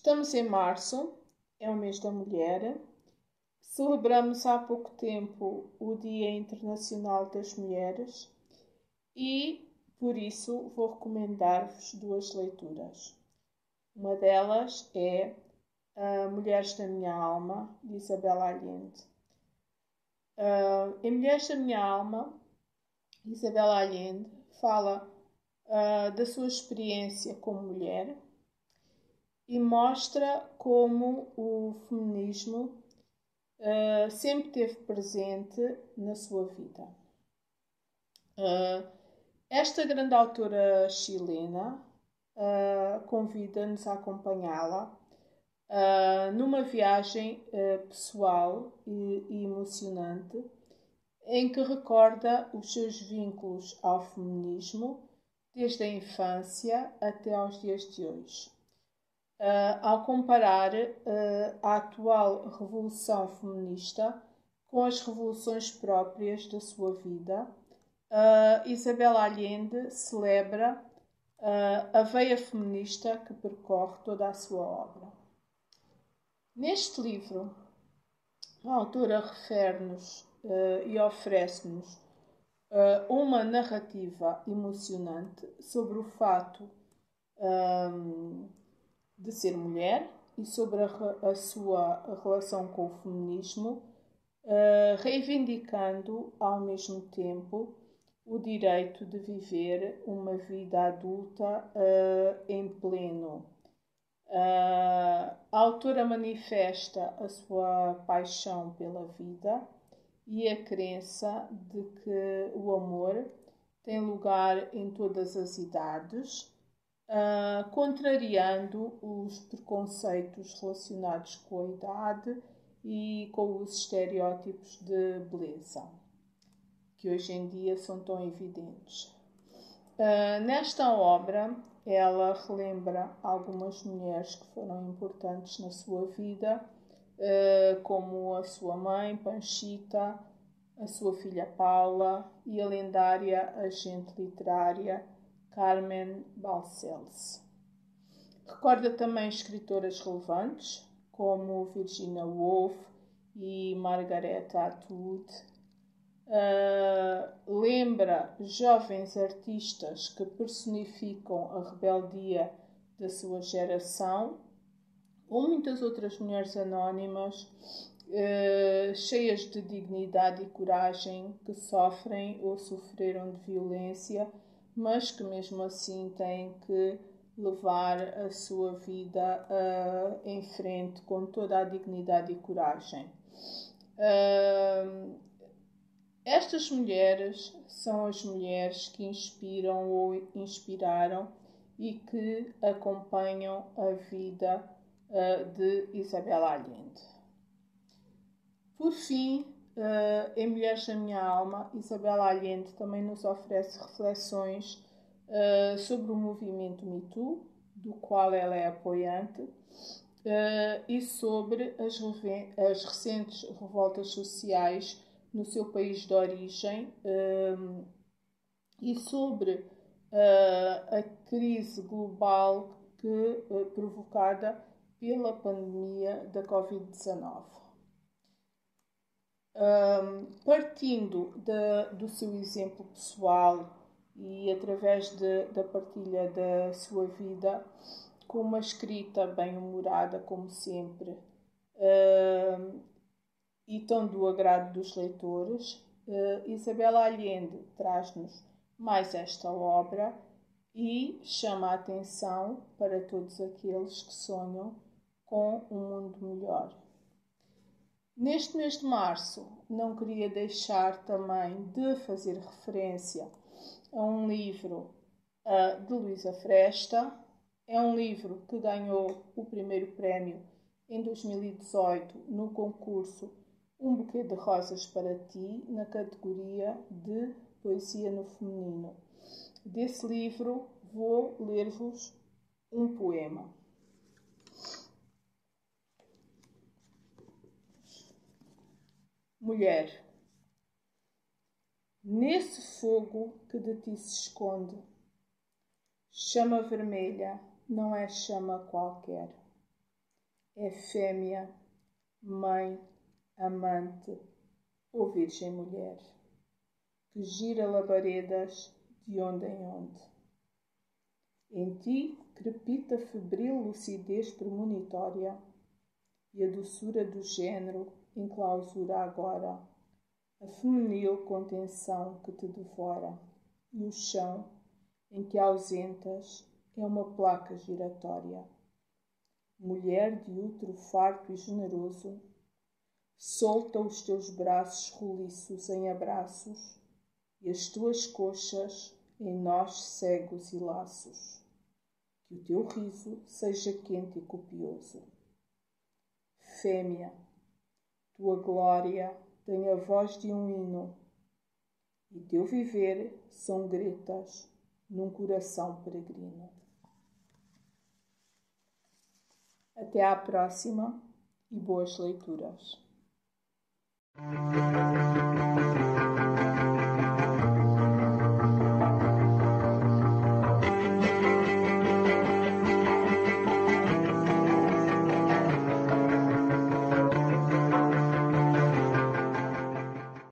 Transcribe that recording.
Estamos em março, é o mês da mulher. Celebramos há pouco tempo o Dia Internacional das Mulheres e, por isso, vou recomendar-vos duas leituras. Uma delas é Mulheres da Minha Alma, de Isabela Allende. Em Mulheres da Minha Alma, Isabela Allende fala da sua experiência como mulher e mostra como o feminismo sempre esteve presente na sua vida. Esta grande autora chilena convida-nos a acompanhá-la numa viagem pessoal e emocionante em que recorda os seus vínculos ao feminismo desde a infância até aos dias de hoje. Ao comparar a atual revolução feminista com as revoluções próprias da sua vida, Isabela Allende celebra a veia feminista que percorre toda a sua obra. Neste livro, a autora refere-nos e oferece-nos uma narrativa emocionante sobre o fato de ser mulher e sobre a sua relação com o feminismo, reivindicando ao mesmo tempo o direito de viver uma vida adulta em pleno. A autora manifesta a sua paixão pela vida e a crença de que o amor tem lugar em todas as idades, contrariando os preconceitos relacionados com a idade e com os estereótipos de beleza, que hoje em dia são tão evidentes. Nesta obra, ela relembra algumas mulheres que foram importantes na sua vida, como a sua mãe, Panchita, a sua filha Paula e a lendária agente literária Carmen Balcells. Recorda também escritoras relevantes, como Virginia Woolf e Margaret Atwood. Lembra jovens artistas que personificam a rebeldia da sua geração, ou muitas outras mulheres anónimas, cheias de dignidade e coragem, que sofrem ou sofreram de violência, mas que mesmo assim têm que levar a sua vida em frente com toda a dignidade e coragem. Estas mulheres são as mulheres que inspiram ou inspiraram e que acompanham a vida de Isabela Allende. Por fim, em Mulheres da Minha Alma, Isabela Allende também nos oferece reflexões sobre o movimento Me Too, do qual ela é apoiante, e sobre as recentes revoltas sociais no seu país de origem e sobre a crise global provocada pela pandemia da Covid-19. Partindo do seu exemplo pessoal e através da partilha da sua vida, com uma escrita bem-humorada, como sempre, e tão do agrado dos leitores, Isabela Allende traz-nos mais esta obra e chama a atenção para todos aqueles que sonham com um mundo melhor. Neste mês de março, não queria deixar também de fazer referência a um livro de Luísa Fresta. É um livro que ganhou o primeiro prémio em 2018 no concurso Um Buquê de Rosas para Ti, na categoria de Poesia no Feminino. Desse livro vou ler-vos um poema. Mulher, nesse fogo que de ti se esconde, chama vermelha não é chama qualquer. é fêmea, mãe, amante ou virgem mulher, que gira labaredas de onde em onde. Em ti crepita febril lucidez premonitória, e a doçura do género enclausura agora a feminil contenção que te devora, e o chão em que ausentas é uma placa giratória. Mulher de útero farto e generoso, solta os teus braços roliços em abraços e as tuas coxas em nós cegos e laços. Que o teu riso seja quente e copioso. Fêmea, tua glória tem a voz de um hino, e teu viver são gretas num coração peregrino. Até à próxima e boas leituras.